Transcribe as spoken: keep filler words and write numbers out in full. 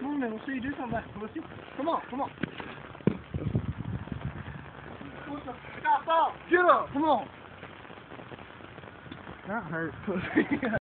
Come on, man. We'll see you do something back, pussy. Come on, come on. Stop, stop. Get up. Come on. That hurt, pussy.